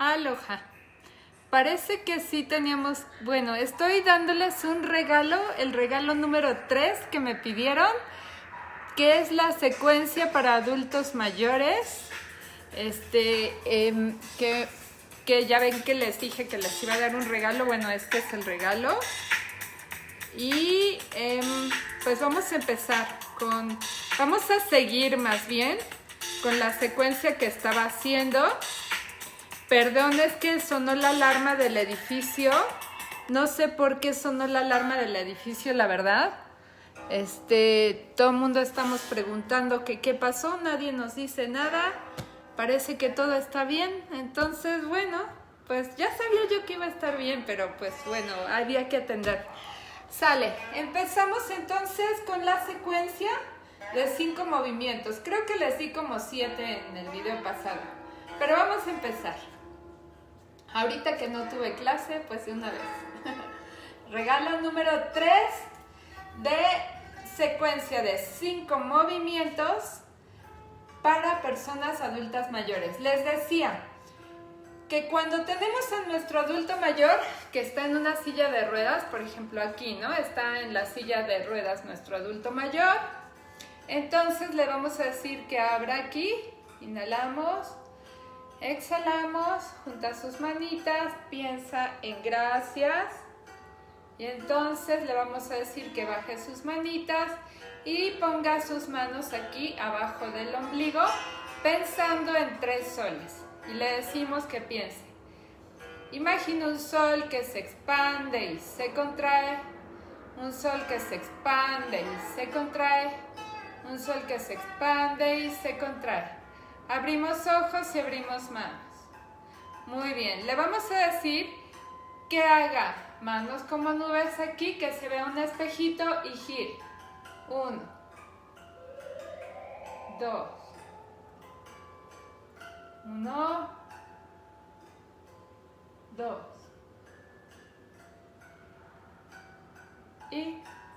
Aloha. Parece que sí teníamos... Bueno, estoy dándoles un regalo, el regalo número 3 que me pidieron, que es la secuencia para adultos mayores. Que ya ven que les dije que les iba a dar un regalo. Bueno, este es el regalo. Y pues vamos a empezar con... Vamos a seguir más bien con la secuencia que estaba haciendo. Perdón, es que sonó la alarma del edificio. No sé por qué sonó la alarma del edificio, la verdad. Todo el mundo estamos preguntando que qué pasó, nadie nos dice nada. Parece que todo está bien. Entonces, bueno, pues ya sabía yo que iba a estar bien, pero pues bueno, había que atender. Sale, empezamos entonces con la secuencia de 5 movimientos. Creo que les di como 7 en el video pasado, pero vamos a empezar. Ahorita que no tuve clase, pues de una vez. Regalo número 3 de secuencia de 5 movimientos para personas adultas mayores. Les decía que cuando tenemos a nuestro adulto mayor que está en una silla de ruedas, por ejemplo aquí, ¿no? Está en la silla de ruedas nuestro adulto mayor. Entonces le vamos a decir que abra aquí, inhalamos, exhalamos, junta sus manitas, piensa en gracias. Y entonces le vamos a decir que baje sus manitas y ponga sus manos aquí abajo del ombligo, pensando en 3 soles. Y le decimos que piense. Imagina un sol que se expande y se contrae. Un sol que se expande y se contrae. Un sol que se expande y se contrae. Abrimos ojos y abrimos manos. Muy bien. Le vamos a decir que haga manos como nubes aquí, que se vea un espejito y gire. 1, 2, 1, 2 y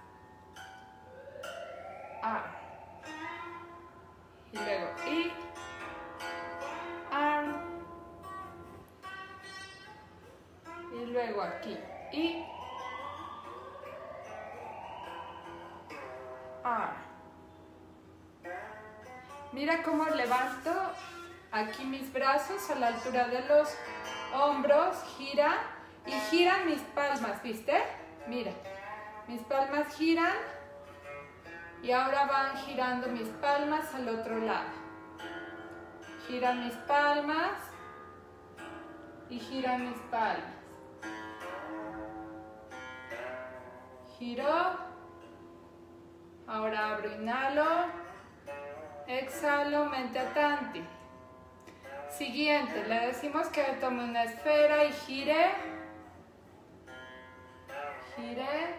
arm, y luego y arm, y luego aquí y arm. Mira cómo levanto aquí mis brazos a la altura de los hombros, gira y giran mis palmas, ¿viste? Mira, mis palmas giran y ahora van girando mis palmas al otro lado. Giran mis palmas y giran mis palmas. Giro, ahora abro, inhalo, exhalo, mente atanti. Siguiente, le decimos que tome una esfera y gire. Gire.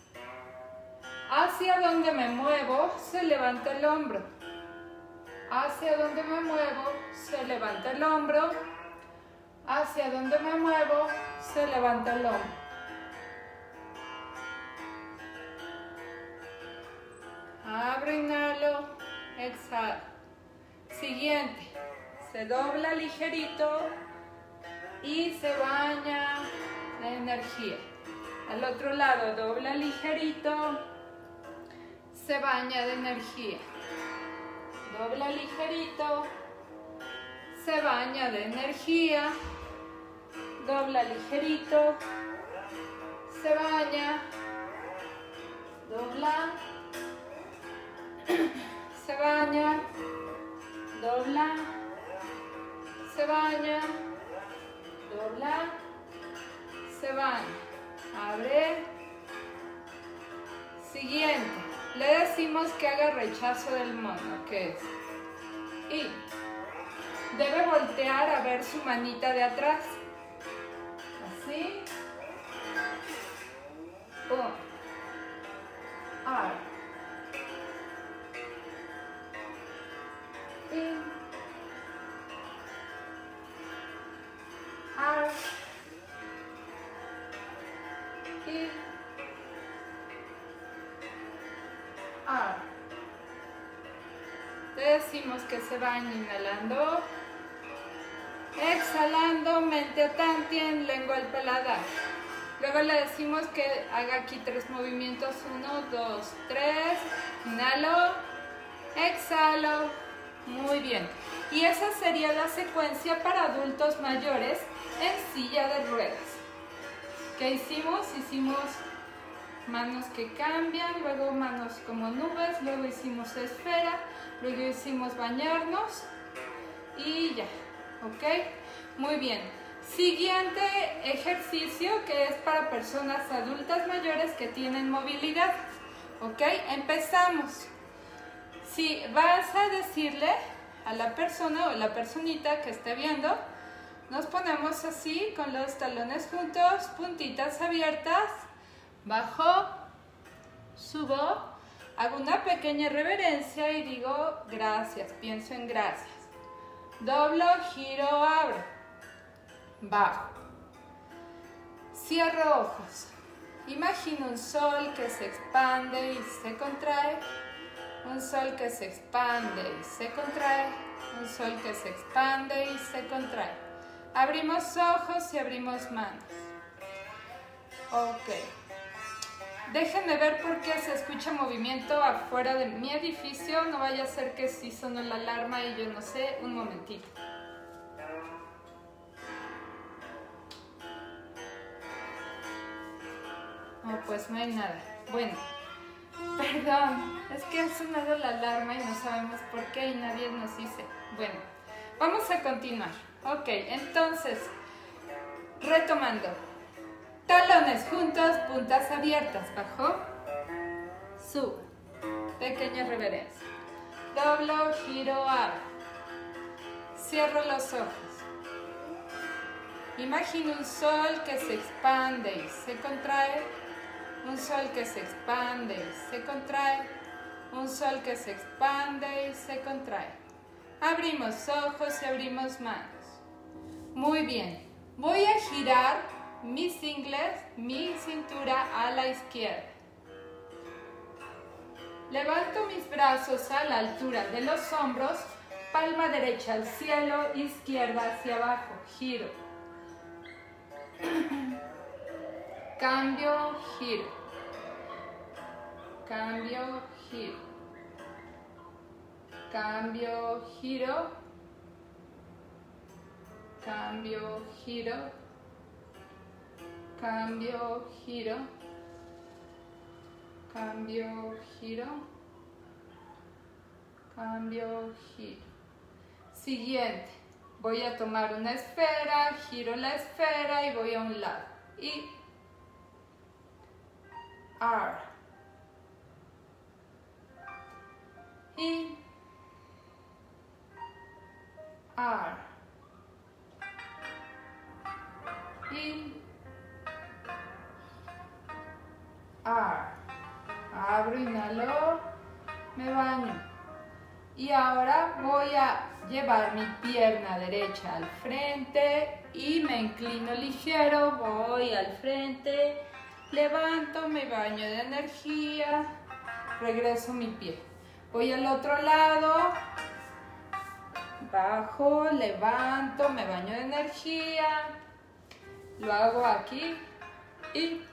Hacia donde me muevo, se levanta el hombro. Hacia donde me muevo, se levanta el hombro. Hacia donde me muevo, se levanta el hombro. Abro, inhalo, exhalo. Siguiente. Se dobla ligerito y se baña de energía. Al otro lado, dobla ligerito, se baña de energía. Dobla ligerito, se baña de energía. Dobla ligerito, se baña. Dobla, se baña, dobla. Se baña, dobla, se baña, abre. Siguiente, le decimos que haga rechazo del mono, que es y debe voltear a ver su manita de atrás, así. 1, ar, y ar, y ar. Le decimos que se bañe inhalando, exhalando. exhalando, mente tantien, lengua al paladar. Luego le decimos que haga aquí 3 movimientos, 1, 2, 3, inhalo, exhalo, muy bien. Y esa sería la secuencia para adultos mayores en silla de ruedas. ¿Qué hicimos? Hicimos manos que cambian, luego manos como nubes, luego hicimos esfera, luego hicimos bañarnos y ya, ¿ok? Muy bien. Siguiente ejercicio que es para personas adultas mayores que tienen movilidad, ¿ok? Empezamos. Si vas a decirle a la persona o la personita que esté viendo, nos ponemos así con los talones juntos, puntitas abiertas, bajo, subo, hago una pequeña reverencia y digo gracias, pienso en gracias. Doblo, giro, abro, bajo, cierro ojos, imagino un sol que se expande y se contrae, un sol que se expande y se contrae, un sol que se expande y se contrae. Abrimos ojos y abrimos manos. Ok. Déjenme ver por qué se escucha movimiento afuera de mi edificio. No vaya a ser que sí sonó la alarma y yo no sé. Un momentito. No, pues no hay nada. Bueno, perdón. Es que ha sonado la alarma y no sabemos por qué y nadie nos dice. Bueno, vamos a continuar. Ok, entonces, retomando. Talones juntos, puntas abiertas, bajo, subo, pequeña reverencia, doblo, giro, abro, cierro los ojos, imagino un sol que se expande y se contrae, un sol que se expande y se contrae, un sol que se expande y se contrae. Abrimos ojos y abrimos manos. Muy bien, voy a girar mis ingles, mi cintura a la izquierda. Levanto mis brazos a la altura de los hombros, palma derecha al cielo, izquierda hacia abajo, giro. Cambio, giro. Cambio, giro. Cambio, giro. Cambio, giro. Cambio, giro, cambio, giro, cambio, giro. Siguiente, voy a tomar una esfera, giro la esfera y voy a un lado. Y R. Y R. Y R. Abro, inhalo, me baño. Y ahora voy a llevar mi pierna derecha al frente y me inclino ligero, voy al frente, levanto, me baño de energía, regreso mi pie. Voy al otro lado, bajo, levanto, me baño de energía, lo hago aquí y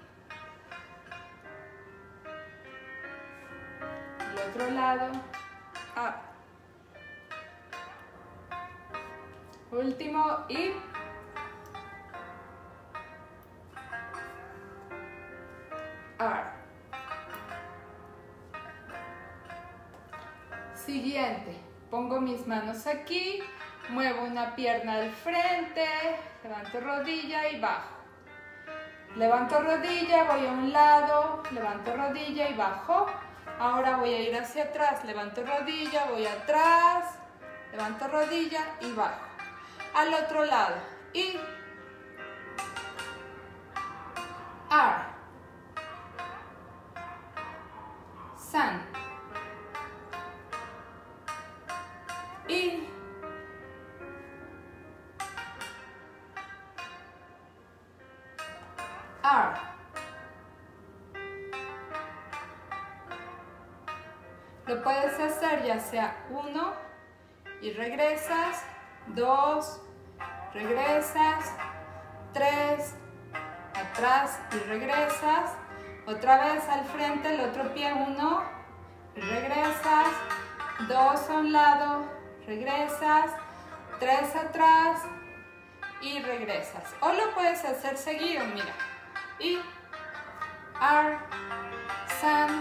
al otro lado, último y R. Siguiente, pongo mis manos aquí, muevo una pierna al frente, levanto rodilla y bajo. Levanto rodilla, voy a un lado, levanto rodilla y bajo. Ahora voy a ir hacia atrás, levanto rodilla, voy atrás, levanto rodilla y bajo. Al otro lado y R. San. Y R. Lo puedes hacer ya sea 1 y regresas, 2 regresas, 3, atrás y regresas, otra vez al frente, el otro pie, 1, y regresas, 2 a un lado, regresas, 3 atrás y regresas. O lo puedes hacer seguido, mira. Y, R, San,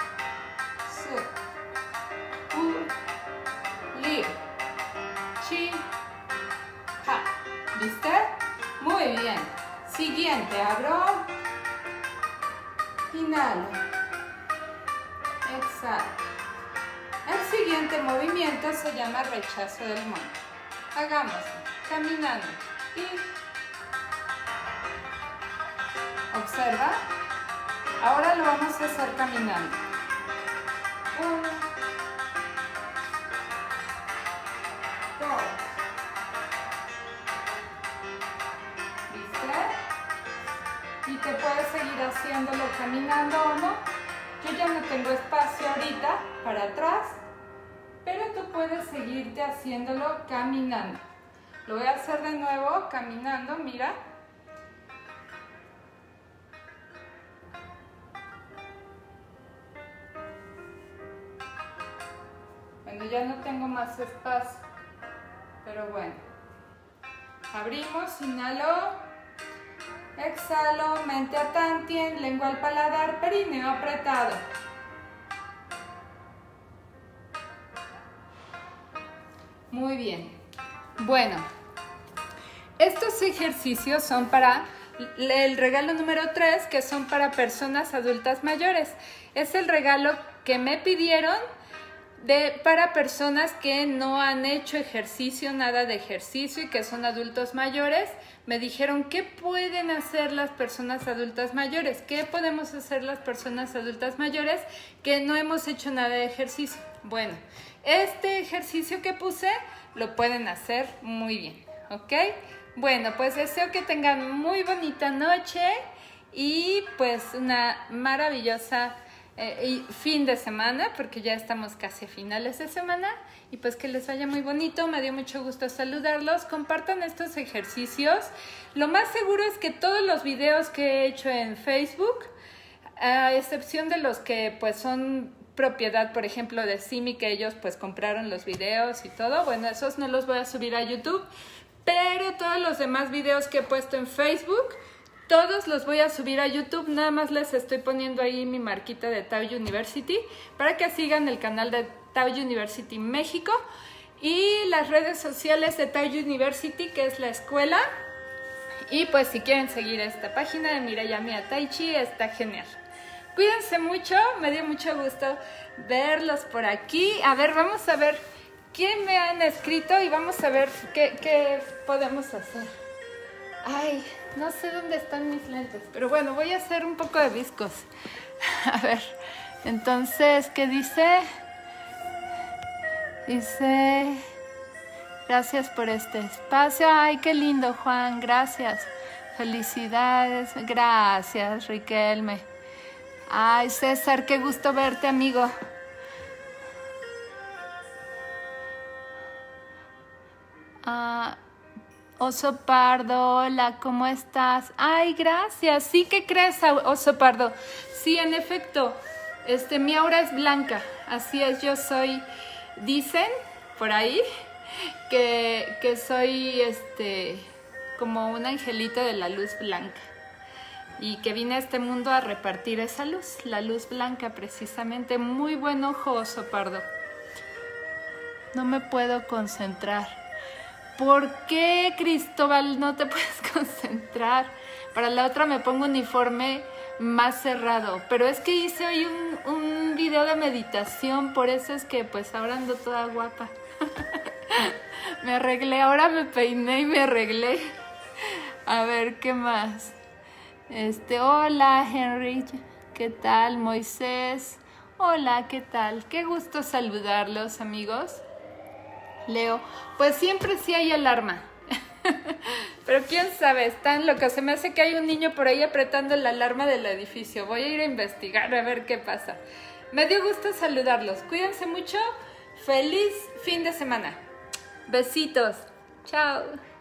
Su, U, Li, Chi, Ha. ¿Viste? Muy bien. Siguiente, abro, inhalo, exhalo. El siguiente movimiento se llama rechazo del mono. Hagámoslo, caminando. Y observa. Ahora lo vamos a hacer caminando. 1, 2. ¿Viste? Y te puedes seguir haciéndolo caminando o no. Yo ya no tengo espacio ahorita para atrás, pero tú puedes seguirte haciéndolo caminando. Lo voy a hacer de nuevo caminando, mira. Bueno, ya no tengo más espacio, pero bueno. Abrimos, inhalo, exhalo, mente a tantien, lengua al paladar, perineo apretado. Muy bien. Bueno, estos ejercicios son para el regalo número 3, que son para personas adultas mayores. Es el regalo que me pidieron para personas que no han hecho ejercicio, nada de ejercicio y que son adultos mayores. Me dijeron, ¿qué pueden hacer las personas adultas mayores? ¿Qué podemos hacer las personas adultas mayores que no hemos hecho nada de ejercicio? Bueno, este ejercicio que puse lo pueden hacer muy bien, ¿ok? Bueno, pues deseo que tengan muy bonita noche y pues una maravillosa fin de semana, porque ya estamos casi a finales de semana, y pues que les vaya muy bonito. Me dio mucho gusto saludarlos. Compartan estos ejercicios. Lo más seguro es que todos los videos que he hecho en Facebook, a excepción de los que pues son propiedad, por ejemplo, de Simi, que ellos pues compraron los videos y todo, bueno, esos no los voy a subir a YouTube, pero todos los demás videos que he puesto en Facebook, todos los voy a subir a YouTube. Nada más les estoy poniendo ahí mi marquita de Tao University para que sigan el canal de Tao University México y las redes sociales de Tao University, que es la escuela. Y pues si quieren seguir esta página de Mireya Mia Tai Chi, está genial. Cuídense mucho, me dio mucho gusto verlos por aquí. A ver, vamos a ver quién me han escrito y vamos a ver qué podemos hacer. Ay, no sé dónde están mis lentes, pero bueno, voy a hacer un poco de viscos. A ver, entonces, ¿qué dice? Dice, gracias por este espacio. Ay, qué lindo, Juan, gracias. Felicidades, gracias, Riquelme. Ay, César, qué gusto verte, amigo. Oso Pardo, hola, ¿cómo estás? Ay, gracias. Sí, ¿qué crees, Oso Pardo? Sí, en efecto, mi aura es blanca. Así es, yo soy, dicen por ahí, que soy como un angelito de la luz blanca. Y que vine a este mundo a repartir esa luz, la luz blanca precisamente. Muy buen ojo, Oso Pardo. No me puedo concentrar. ¿Por qué, Cristóbal, no te puedes concentrar? Para la otra me pongo uniforme más cerrado. Pero es que hice hoy un video de meditación, por eso es que pues ahora ando toda guapa. Me arreglé, ahora me peiné y me arreglé. A ver, ¿qué más? Hola, Henry, ¿qué tal? Moisés, hola, ¿qué tal? Qué gusto saludarlos, amigos. Leo, pues siempre sí hay alarma. Pero quién sabe, están locos. Se me hace que hay un niño por ahí apretando la alarma del edificio. Voy a ir a investigar a ver qué pasa. Me dio gusto saludarlos. Cuídense mucho. Feliz fin de semana. Besitos. Chao.